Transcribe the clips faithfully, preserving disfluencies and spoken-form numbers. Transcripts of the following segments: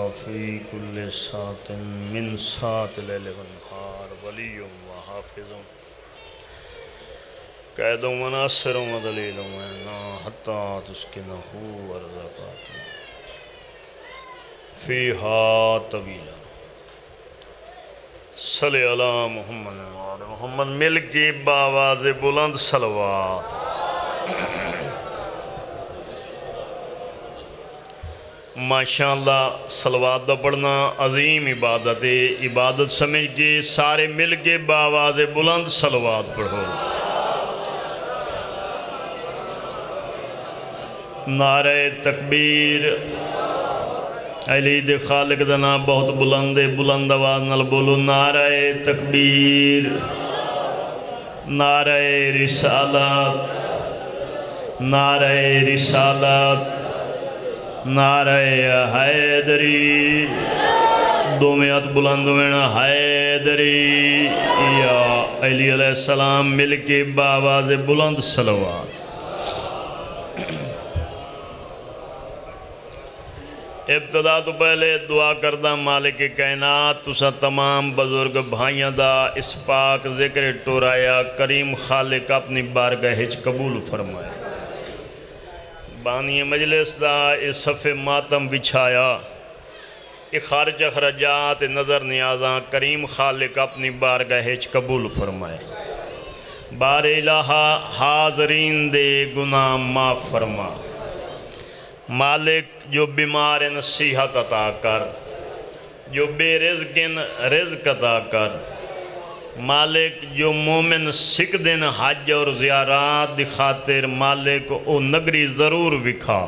فی کل ساعت من ساعت لیل و نہار ولی و حافظ قید و مناصر و دلیل و معنا حتی تسکنہ ورزقات فیہا طویلا صلی اللہ محمد محمد مل کی باواز بلند صلوات ماشاءاللہ صلوات دا پڑھنا عظیم عبادت ہے. عبادت سمجھ کے سارے مل کے باواز بلند صلوات پڑھو. نعرہ تکبیر علی دے خالق دا نام بہت بلند ہے. بلند آواز نال بولو نعرہ تکبیر نعرہ رسالت نعرہ رسالت نعرہ حیدری دو میں ہاتھ بلند ہوئینا حیدری یا علی علیہ السلام مل کے باواز بلند صلوات. ابتدا تو پہلے دعا کردہ مالک کائنات تسا تمام بزرگ بھائیاں دا اس پاک ذکر ٹورایا کریم خالق اپنی بارگاہ قبول فرمائے. بانی مجلس دا اس صفِ ماتم بچھایا اخارج اخرجات نظر نیازاں کریم خالق اپنی بارگاہ قبول فرمائے. بار الہا حاضرین دے گناہ معاف فرما. مالک جو بیمار صحت عطا کر جو بے رزقن رزق عطا کر. مالک جو مومن سکھ دن حج اور زیارات دی خاطر مالک او نگری ضرور وکھا.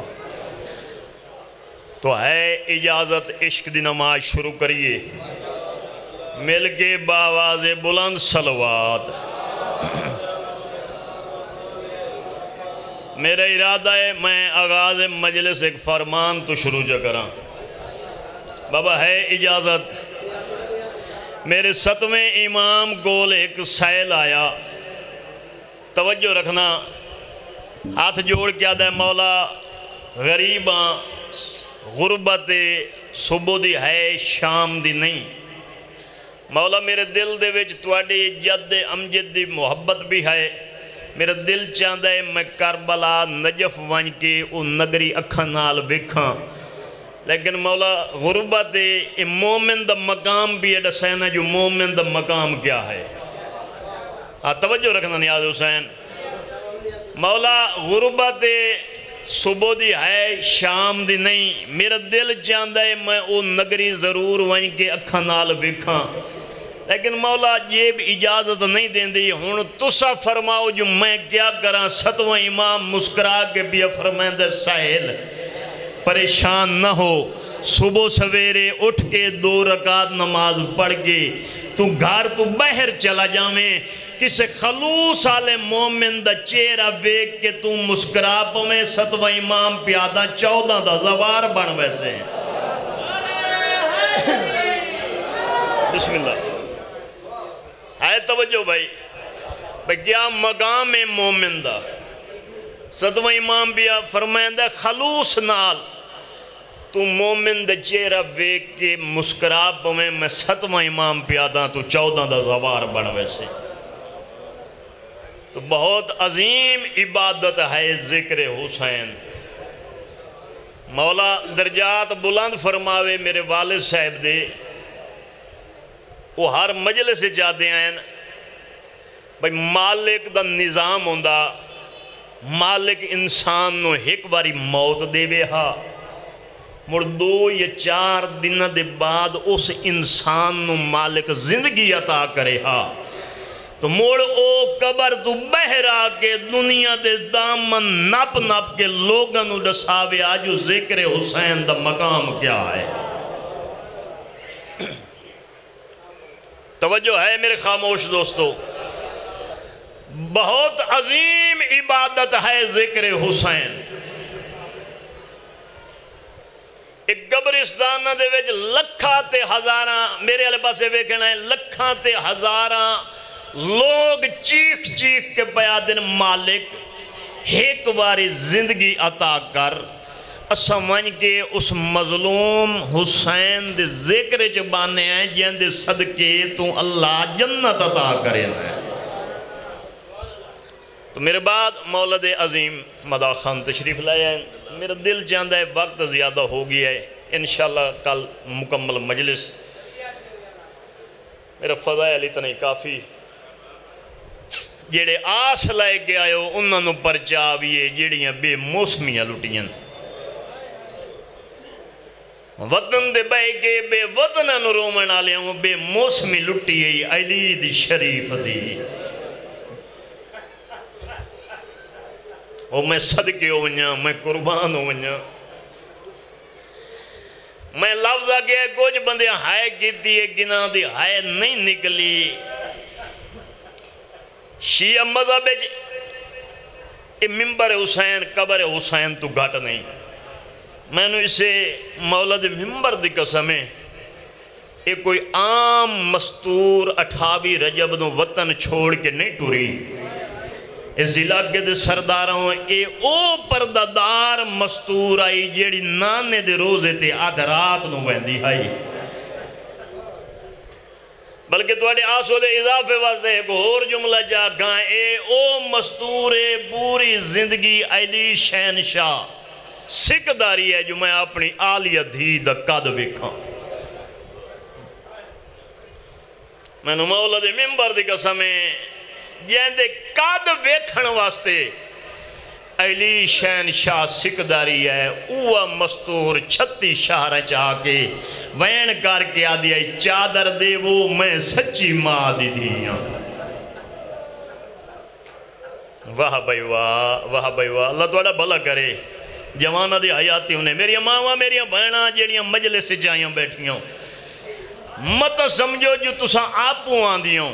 تو ہے اجازت عشق دی نماز شروع کریے مل کے باواز بلند صلوات. میرا ارادہ ہے میں آغاز مجلس ایک فرمان تو شروع جا کراں. بابا ہے اجازت میرے ستویں امام گول ایک سیل آیا. توجہ رکھنا ہاتھ جوڑ کیا دے مولا غریباں غربت صبح دی ہے شام دی نہیں. مولا میرے دل دے وچ تواڈی جد امجد دی محبت بھی ہے. میرا دل چاہتا ہے میں کربلا نجف ون کے او نگری اکھاں نال ویکھاں. لیکن مولا غربت مومن دا مقام بھی ہے دسینا جو مومن دا مقام کیا ہے. ہاں توجہ رکھنا نیاز حسین. مولا غربت صبح دی ہے شام دی نہیں. میرا دل چاہتا ہے میں او نگری ضرور ون کے اکھاں نال ویکھاں. لیکن مولا یہ بھی اجازت نہیں دیں دی. ہون تسا فرماؤ جو میں کیا کراں. ستواں امام مسکرا کے بھی فرمائیں دے ساحل پریشان نہ ہو. صبح سویرے اٹھ کے دو رکعت نماز پڑھ کے تو گھر تو باہر چلا جاویں. کسے خلوص آلے مومن دا چہرہ بیک کے تو مسکرا پویں. ستواں امام پیادہ چودہ دا زوار بن ویسے ہیں. بسم اللہ. آئے توجہ بھائی بھائی کیا مقام ہے مومن دا. ستواں امام بھی فرمائیں دے خلوص نال تو مومن دا چہرہ بیک کے مسکرا پویں. میں ستواں امام پیادہ تو چودہ دا زوار بن ویسے. تو بہت عظیم عبادت ہے ذکر حسین. مولا درجات بلند فرماوے. میرے والد صاحب دے وہ ہر مجلس سے جاتے ہیں بھئی مالک دا نظام ہوندہ. مالک انسان نو ایک باری موت دے وے ہا مڑ دو یا چار دن دے بعد اس انسان نو مالک زندگی عطا کرے ہا. تو موڑ او قبر تو بہرا کے دنیا دے دامن نپ نپ کے لوگاں نو دساوے آجو ذکر حسین دا مقام کیا ہے. توجہ ہے میرے خاموش دوستو. بہت عظیم عبادت ہے ذکر حسین. ایک قبرستان دے وچ لکھاں تے ہزاراں میرے علیہ پاسے ویکھنا ہے لکھاں تے ہزاراں لوگ چیخ چیخ کے پیا دن مالک ایک باری زندگی عطا کر. اسا ون کے اس مظلوم حسین دے ذکر چ بانے ہیں جن دے صدقے تو اللہ جنت عطا کرے ہیں۔ تو میرے بعد مولد عظیم مدا خان تشریف لائے ہیں۔ میرا دل چاہتا ہے وقت زیادہ ہو گیا ہے، انشاءاللہ کل مکمل مجلس، میرا فضائل اتنا ہی کافی، جیڑے آس لائے کے آئے ہو انہوں نے پرچاویے جیڑیاں بے موسمیاں لٹیاں، وطن دے بے کے بے وطنہ رومن آلے ہوں بے موسمی لٹی ہے علی دی شریف دی، او میں صدقے ہو ونیا، میں قربان ہو ونیا، میں لفظ آگے کچھ بندے ہائے کیتی ہے گنا دی ہائے نہیں نکلی، شیعہ مذہب اے ممبر حسین قبر حسین تو گھٹ نہیں، میں نے اسے مولد ممبر دی قسمیں ایک کوئی عام مستور اٹھاوی رجب نو وطن چھوڑ کے نہیں ٹوری، اس علاقے دے سرداروں اے او پردادار مستور آئی جیڑی نانے دے روزے تے آدھ رات نو ویندی آئی، بلکہ توڑے آسو دے اضافے واسطے ایک اور جملہ جا گاں اے او مستور پوری زندگی علی شہنشاہ سکھ داری ہے جو میں اپنی آلیہ دھی دا قد بکھاں، میں نے مولد ممبر دی قسمیں جیندے قد ویکھن واسطے علی شہنشاہ سکھ داری ہے، اوہ مستور چھتی شہر چاہ کے وین کر کے آدھی آئی چادر دے وہ میں سچی ماں دی دھیاں، واہ بھائی واہ واہ بھائی واہ، اللہ توڑا بھلا کرے جوانہ دی حیاتی انہیں، میری ماں میری بہنہ جیڑیاں مجلس سے جائیاں بیٹھیاں، مت سمجھو جو تساں آپوں آن دیوں،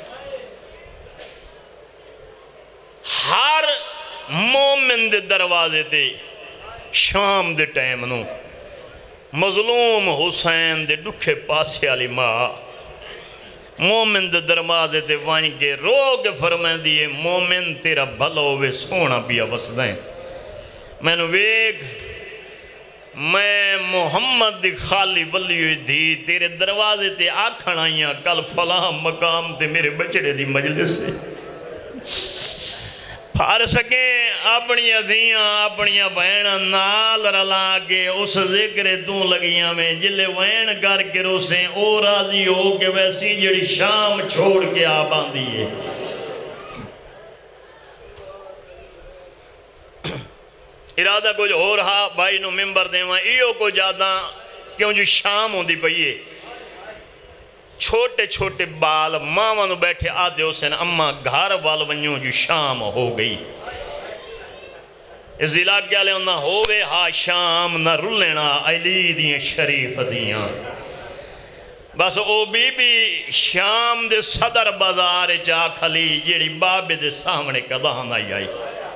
ہر مومن دے دروازے تے شام دے ٹائم نو مظلوم حسین دے ڈکھے پاسے علی ماں مومن دے دروازے تے وائن کے رو کے فرمائیں دیئے مومن تیرا بھلا ہوئے سونا پیا وسدائیں، میں نے ویک میں محمد دی خالی ولی ہوئی تھی تیرے دروازے تے آکھن آئیاں کل فلاں مقام تے میرے بچڑے دی مجلس سے پھار سکیں اپنی دھیاں اپنی بہنہ نال رلا کے اس ذکر تو لگیاں میں جلے وین کر کے روسیں او راضی ہو کہ ویسی جڑی شام چھوڑ کے آپ آن دیئے، ارادہ کچھ ہو رہا بھائی نو ممبر دیں وہاں ایو کو جاداں کیوں جو شام ہوں دی پئیے چھوٹے چھوٹے بال ماں نو بیٹھے آدھے حسین اما گھار وال ونیوں جو شام ہو گئی، اس علاقے والے نہ ہووے ہا شام نہ رلینا علی دیاں شریف دیاں، بس او بی بی شام دے صدر بازار جا کھلی جیڑی بابے دے سامنے قداں آئی آئی،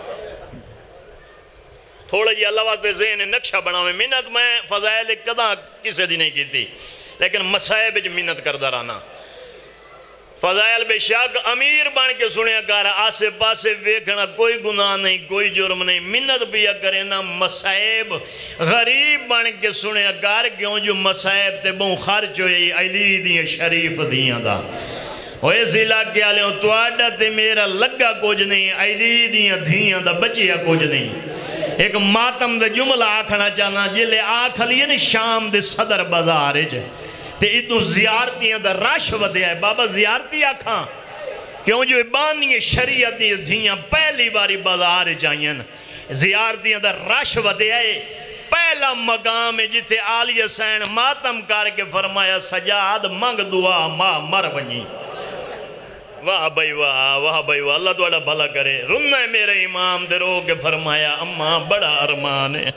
تھوڑا جی اللہ واسطے ذہن نقشہ بناویں، منت میں فضائل قداں کسے دی نہیں کی تھی لیکن مسائب جو منت کردہ رانا، فضائل بے شک امیر بن کے سنیا کر آسے پاسے ویکھنا کوئی گناہ نہیں کوئی جرم نہیں، منت بیا کرے نا مسائب غریب بن کے سنیا کر کیوں جو مسائب تے بہن خرچ ہوئی علی دیاں شریف دیاں دا، وہ اس علاقے آلے ہوں تو آڈا تے میرا لگا کچھ نہیں علی دیاں دیاں دا بچیا کچھ نہیں، ایک ماتم دے جملہ آکھنا چاہنا جلے آکھ لیے نہیں شام دے صدر بازارے جے تے اتنو زیارتیاں دا رش ودے آئے بابا زیارتی آکھاں کیوں جو بانی شریعتی دھیاں پہلی باری بازارے جائیں زیارتیاں دا رش ودے آئے، پہلا مقام ہے جتے آلی حسین ماتم کر کے فرمایا سجاد منگ دعا ماں مر بنی، واہ بھائی واہ واہ بھائی واہ، اللہ توڑا بھلا کرے، رنہ ہے میرے امام دے رو کے فرمایا اماں بڑا ارمان ہے،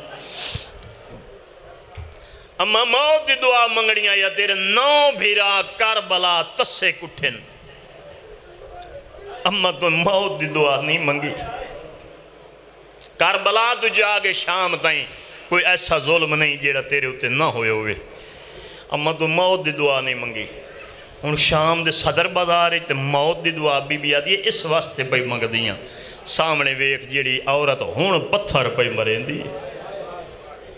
اماں موت دی دعا منگڑیاں یا تیرے نو بھیرا کربلا تسے کٹھن، اماں تو موت دی دعا نہیں منگی، کربلا تو جاگے شام تائیں کوئی ایسا ظلم نہیں جیڑا تیرے ہوتے نہ ہوئے ہوئے، اماں تو موت دی دعا نہیں منگی، ان شام دے صدر بازارے تے موت دی دعا بی بی آدھی ہے اس واسطے پہ منگ دیاں، سامنے ویک جیڑی عورت ہون پتھر پہ مرین دی،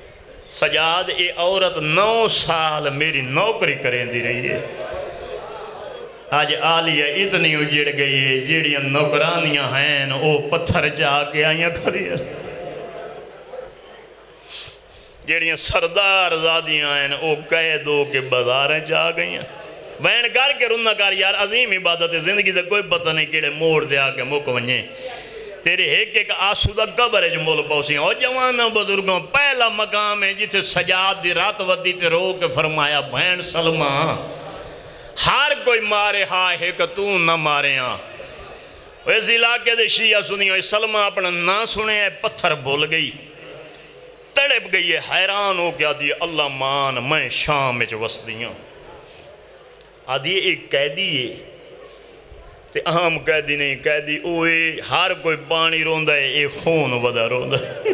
سجاد اے عورت نو سال میری نوکری کریں دی رہی ہے. آج آلیہ اتنی اجڑ گئی ہے جیڑیاں نوکرانیاں ہیں او پتھر جا کے آئیاں کھڑی ہیں. جیڑیاں سردار زادیاں ہیں او قید ہو کے بازاریں جا گئی ہیں. بین کر کے رنہ کر یار عظیم عبادت زندگی دا کوئی پتہ نہیں کیڑے موڑ دیا کے مک ونجیں. تیرے ایک ایک آسودہ قبر ہے جو مول پوسی ہیں. اور جوانہ بزرگوں پہلا مقام ہے جتے سجاد دی رات ودی تے رو کے فرمایا بہن سلمہ ہر کوئی مارے ہائے ہے کہ تو نہ مارے ہاں. اس علاقے دے شیعہ سنی ہوئی سلمہ اپنا نہ سنے ہے پتھر بھول گئی تڑپ گئی ہے حیران ہو کیا دی اللہ مان میں شام میں جو وسدیاں آدھی ایک قیدی ہے تے اہم قیدی نہیں قیدی اوے ہر کوئی پانی روندہ ہے ایک خون ودا روندہ ہے.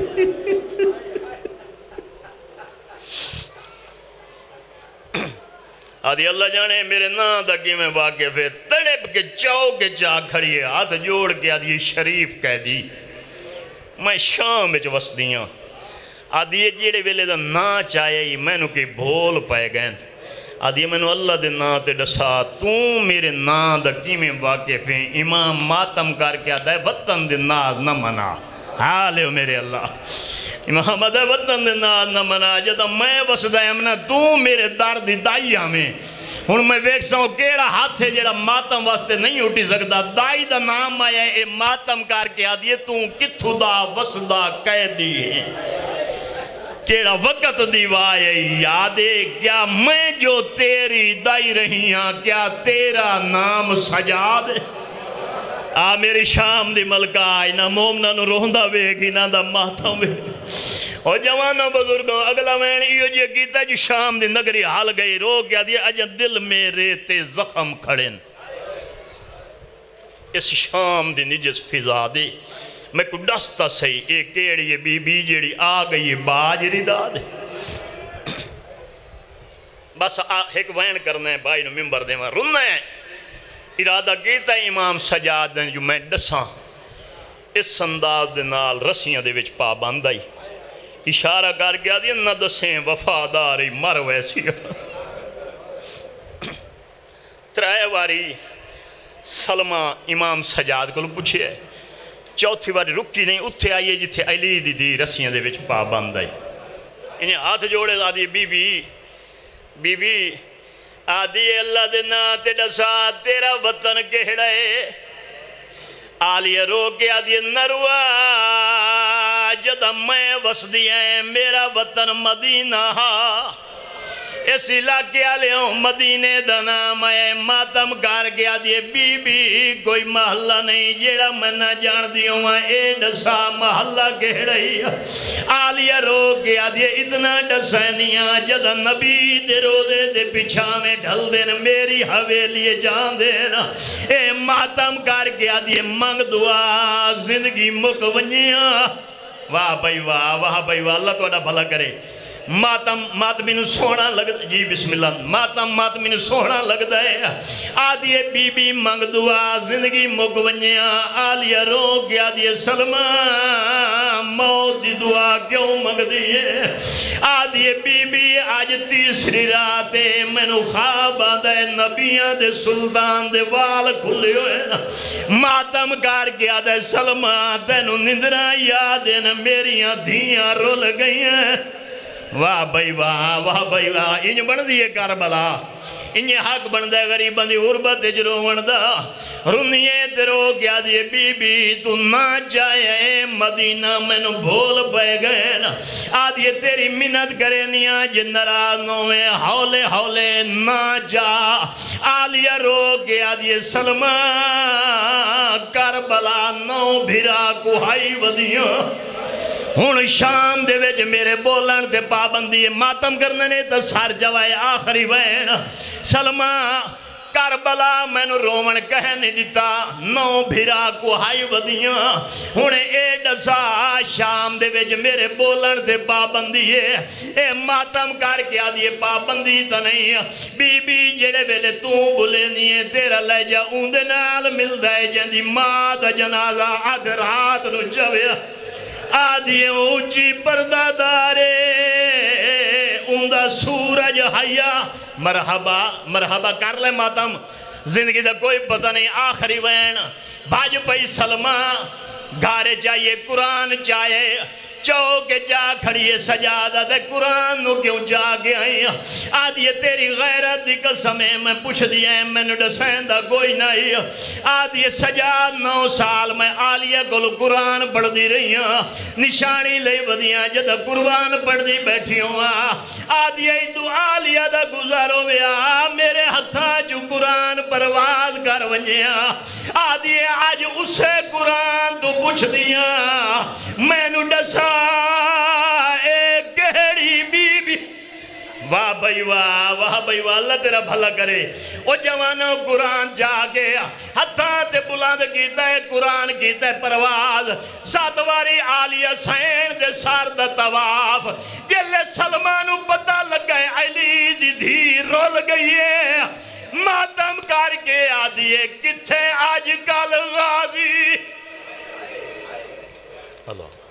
آدھی اللہ جانے میرے نا دکی میں واقف ہے تڑپ کے چاو کے چاہ کھڑی ہے ہاتھ جوڑ کے آدھی شریف قیدی میں شام میں جو وسدیاں. آدھی یہ جیڑے ویلے دا نا چاہے ہی میں نو کی بھول پائے گئے. آدھی میں نو اللہ دے نا تے ڈسا تو میرے نا دا کیمیں واقف ہیں امام ماتم کر کے آدھا ہے وطن دے ناز نہ منا. حالے ہو میرے اللہ امام آدھا ہے وطن دے ناز نہ منا جدہ میں وسدہ امنا تو میرے درد دائی ہمیں. ہن میں ویک ساؤں کیڑا ہاتھ ہے جیڑا ماتم واسطے نہیں اٹھی سکتا. دائی دا نام آیا ہے اے ماتم کر کے آدھی ہے تو کتھو دا وسدہ قیدی ہے کیڑا وقت دیوائے یادے کیا میں جو تیری دائی رہی ہاں کیا تیرا نام سجاد ہے. آ میری شام دی ملکہ آئی نہ مومنہ نو روندہ بیگی نہ دا ماتم بیگی. اور جوانہ بزرگوں اگلا میں نے یہ جو کیتا جو شام دی نگری حال گئی رو کیا دیا اجن دل میرے تے زخم کھڑن. اس شام دی نجس فضا دے میں کو ڈستا سہی ایک کیڑی بی بی جیڑی آ گئی باجری داد. بس ایک وین کرنا ہے بائی نو ممبر دے میں رننا ہے ارادہ کیتا ہے امام سجاد نے جو میں ڈساں اس انداز دے نال رسیاں دے وچ پا باندائی اشارہ کر گیا دی نہ دسیں وفاداری مر ویسی. ترائے واری سلمہ امام سجاد کو پوچھے ہے چوتھی باری رکھی نہیں اتھے آئیے جتھے علی دی دی رسیاں دے وچ پا باندھ آئی. انہیں ہاتھ جوڑے آدھی بی بی بی بی آدھی اللہ دے نا تے ڈسا تیرا وطن کہڑا ہے. آلیہ رو کے آدھی نروا جدہ میں وسدی ہیں میرا وطن مدینہ اس علاقے آلیوں مدینے دا نام ہے ماتم کار کے آدھے بی بی کوئی محلہ نہیں جیڑا میں نہ جان دیوں ہاں اے ڈسا محلہ کہہ رہی ہے. آلیہ رو کے آدھے اتنا ڈسینیاں جدہ نبی دے روزے دے پچھا میں ڈھل دین میری حویلی جان دینا اے ماتم کار کے آدھے منگ دعا زندگی مک ونیاں. واہ بھائی واہ واہ بھائی واہ اللہ تو اڈا بھلا کرے. ماتم ماتمی نو سونا لگتا ہے جی بسم اللہ ماتم ماتمی نو سونا لگتا ہے. آدھیے بی بی منگ دعا زندگی مک ونیاں. آلیہ رو گیا دیئے سلمہ موت دی دعا کیوں منگ دیئے. آدھیے بی بی آج تیسری راتے میں نو خواب آدھے نبیاں دے سلطان دے وال کھلے ہوئے نا. ماتم کار کے آدھے سلمہ تینو نندرہ یادیں میریاں دھیاں رول گئی ہیں. واہ بھائی واہ واہ بھائی واہ انج بن دیئے کربلا انج حق بن دے غریبان دی غربت اجرو بن دا رنیے تیرو کیا دیئے بی بی تو نہ جائے مدینہ میں نو بھول پہ گئے نا. آدھیے تیری منت کرے نیا جنرانوں میں ہولے ہولے نہ جا. آلیہ رو کیا دیئے سلمہ کربلا نو بھرا کوہائی ودیاں. ہون شام دے ویج میرے بولن دے پابندی ماتم کرنے نے تا سار جوائے آخری وین. سلمہ کربلا میں نو رومن کہنے دیتا نو بھیرا کو ہائی ودیاں. ہون اے ڈسا شام دے ویج میرے بولن دے پابندی ہے اے ماتم کر کے آدھیے پابندی تا نہیں. بی بی جڑے ویلے تو بلے نہیں تیرا لے جا اوندے نال مل دائے جندی ماں دا جنازہ آدھ رات نو جویا. آدھیے اونچی پردہ دارے اندہ سورج حیا مرحبا مرحبا کر لے ماتم زندگی دا کوئی پتہ نہیں آخری وین بھاج پئی سلمہ گھارے چاہیے قرآن چاہیے چوکے جا کھڑیے سجادہ دے قرآن نو کیوں جا گیا ہیں آدھ یہ تیری غیرت دی قسمیں میں پوچھ دیا ہے میں نے ڈسین دا کوئی نہیں آدھ یہ سجاد نو سال میں آلیہ گل قرآن پڑھ دی رہی ہیں نشانی لے ودیاں جدہ قرآن پڑھ دی بیٹھی ہوں آدھ یہ دو آلیہ دا گزارو بیا میرے ہتھا جو قرآن پرواز کر ونجیاں آدھ یہ آج اسے قرآن تو پوچھ دیا میں نے ڈسا ایک گہڑی بی بی واہ بھائی واہ واہ بھائی واہ اللہ تیرا بھلا کرے او جوانوں قرآن جا گیا ہتھاں تے بلند کیتا ہے قرآن کیتا ہے پرواز ساتواری آلیہ سین دے سار دا تواف جلے سلمانو پتہ لگا ہے علی دی دھی رول گئی ہے ماتم کر کے آدھیے کتھے آج کل غازی اللہ